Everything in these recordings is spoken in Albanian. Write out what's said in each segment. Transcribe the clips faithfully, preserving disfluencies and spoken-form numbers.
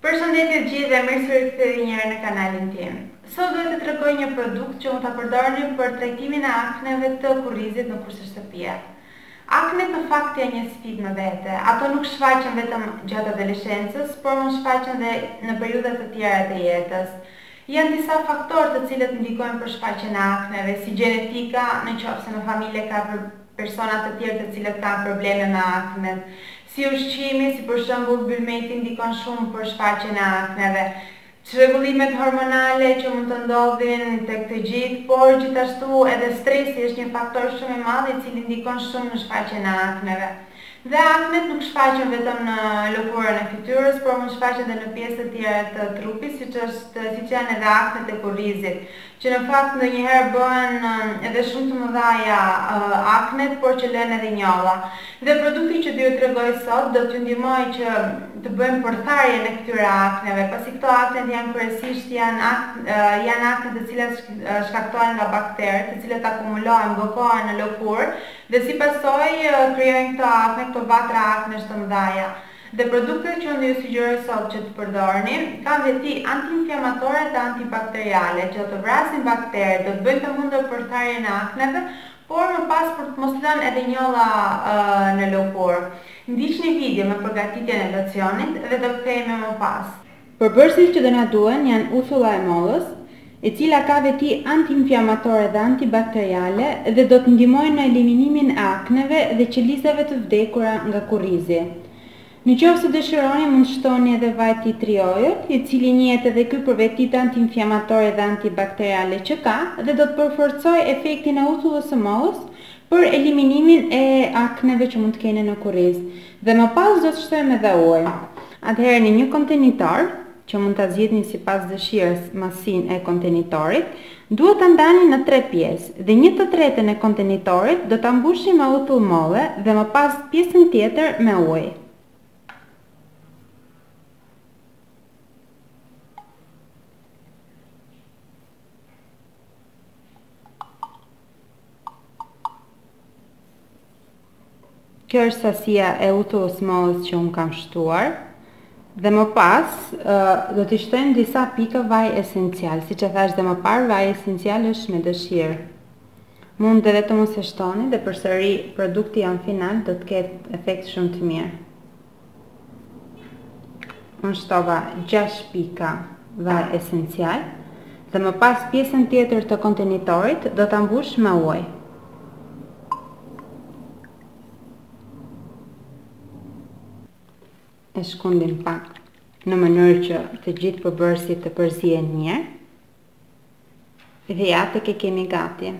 Përshëndetje të gjithë dhe mirë se rikthyer një herë në kanalin tim. Sot do të tregoj një produkt që mund ta përdorni për trajtimin e akneve të kurrizit në shtëpia. Aknet në fakt janë një sfidë në vete. Ato nuk shfaqen vetëm gjatë adoleshencës, por mund shfaqen edhe në periudha të tjera të jetës. Janë disa faktorë të cilët ndikojnë për shfaqjen e akneve, si gjenetika, nëse në familje ka persona të tjerë të cilët kanë probleme me aknet, si ushqimi, si për shembull bylmeti ndikon shumë për shfaqjen e akneve, çrregullimet hormonale që mund të ndodhin tek të gjithë, por gjithashtu edhe stresi është një faktor shumë i madh i cili ndikon shumë në shfaqjen e akneve. Dhe aknet nuk shfaqen vetëm në lëkurën e fytyrës, por mund shfaqen edhe në pjesë të tjera të trupit, siç është siç janë edhe aknet e kurrizit, që në fakt ndonjëherë bëhen edhe shumë të mëdha aknet, por që lënë edhe njolla. Dhe produkti që do t'ju tregoj sot do t'ju ndihmojë që të bëjmë përtharjen e këtyre akneve, pasi këto aknet janë kryesisht janë akne, janë akne të cilat shkaktohen nga bakteret, të cilat akumulohen, bllokohen në lëkurë dhe si pasojë krijojnë këto akne, këto vatra aknesh të mëdha. Dhe produktet që unë ju sugjeroj sot që të përdorni kanë veti antiinflamatore dhe antibakteriale, që do të vrasin bakteret, do të bëjnë të mundur përtharjen e akneve, por më pas për të mos lënë edhe njolla uh, në lëkurë. Ndiqni video me përgatitjen e locionit dhe do kthehemi më pas. Përbërësit që do na duhen janë uthulla e mollës, e cila ka veti antiinflamatore dhe antibakteriale dhe do të ndihmojnë në eliminimin e akneve dhe qelizave të vdekura nga kurrizi. Në qoftë se dëshironi, mund shtoni edhe vaj tea tree oil, i cili njihet edhe ky për vetitë antiinflamatore dhe antibakteriale që ka dhe do të përforcojë efektin e uthullës së mollës për eliminimin e akneve që mund të keni në kurriz. Dhe më pas do të shtojmë edhe ujë. Atëherë në një kontenitor, që mund ta zgjidhni sipas dëshirës masinë e kontenitorit, duhet ta ndani në tre pjesë dhe një të tretën e kontenitorit do ta mbushni me uthull molle dhe më pas pjesën tjetër me ujë. Kjo është sasia e uthullës mollës që unë kam shtuar. Dhe më pas, uh, do t'i shtojmë disa pika vaj esencial. Si që thash dhe më parë, vaj esencial është me dëshirë. Mund edhe të mos e shtoni dhe përsëri produkti janë final do të ketë efekt shumë të mirë. Unë shtova gjashtë pika vaj esencial dhe më pas pjesën tjetër të kontenitorit do t'a mbush me ujë. E shkundim pak në mënyrë që të gjithë përbërësit të përzihen mirë dhe ja tek e kemi gati.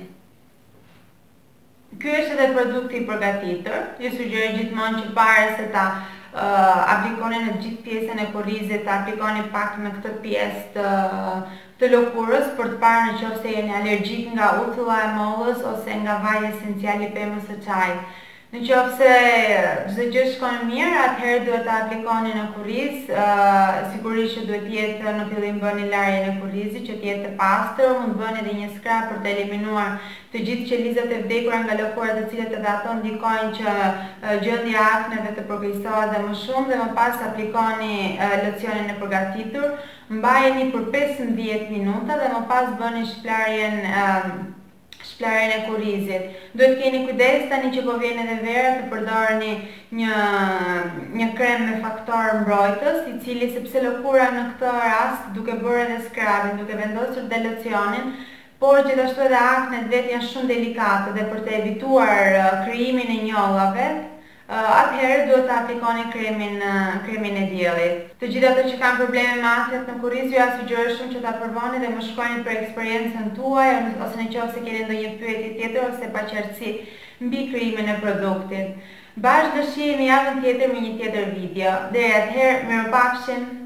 Ky është edhe produkti i përgatitur. Ju sugjeroj gjithmonë që para se ta uh, aplikoni në gjithë pjesën e kurrizit, ta aplikoni pak në këtë pjesë të, të lëkurës për të parë nëse jeni alergjik nga uthulla e mollës ose nga vaji esencial i pemës së çajit. Në qoftë se çdo gjë shkon mirë, atëherë duhet ta aplikoni në kurriz, uh, sigurisht që duhet jetë në fillim bëni larjen e kurrizit që të jetë të pastër, mund bëni edhe një skrap për të eliminuar të gjithë qelizat e vdekura nga lëkurat të cilat edhe ato ndikojnë që uh, gjendja e akneve të progresohet dhe më shumë dhe më pas aplikoni uh, locionin e përgatitur, mbajeni për pesëmbëdhjetë minuta dhe më pas bëni shplarjen uh, shplarjen e kurrizit. Duhet keni kujdes tani që po vjen edhe vera të përdorni një një krem me faktor mbrojtës, i cili sepse lëkura në këtë rast duke bërë edhe skrabin, duke vendosur dhe locionin, por gjithashtu edhe aknet vetë janë shumë delikate dhe për të evituar krijimin e njollave, atëherë duhet të aplikoni kremin, kremin e diellit. Të gjithë ato që kanë probleme me aknet në kurriz, ju ja sugjeroj shumë që ta provoni dhe më shkruani për eksperiencën tuaj ose nëse keni ndonjë pyetje tjetër ose paqartësi mbi krijimin e produktit. Bashkë do shihemi javën tjetër me një tjetër video. Deri atëherë, mirupafshim.